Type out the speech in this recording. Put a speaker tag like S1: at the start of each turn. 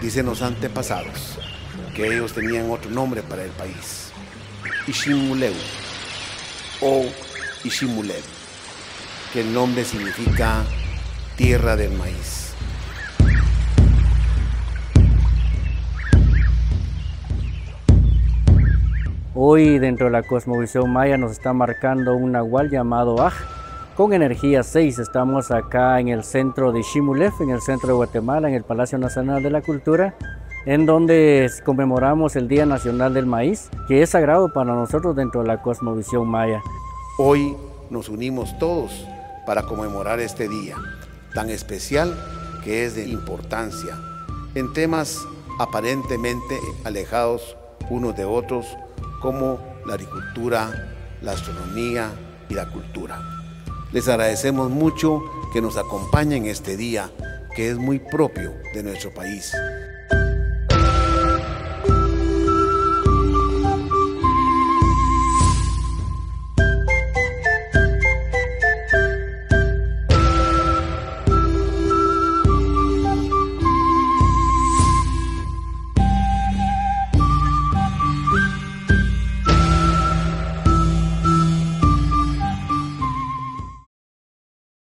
S1: Dicen los antepasados que ellos tenían otro nombre para el país, Iximuleu o Iximuleb, que el nombre significa tierra del maíz.
S2: Hoy dentro de la cosmovisión maya nos está marcando un nahual llamado Aj, con energía 6. Estamos acá en el centro de Ximulef, en el centro de Guatemala, en el Palacio Nacional de la Cultura, en donde conmemoramos el Día Nacional del Maíz, que es sagrado para nosotros dentro de la cosmovisión maya.
S1: Hoy nos unimos todos para conmemorar este día tan especial que es de importancia en temas aparentemente alejados unos de otros, como la agricultura, la astronomía y la cultura. Les agradecemos mucho que nos acompañen este día, que es muy propio de nuestro país.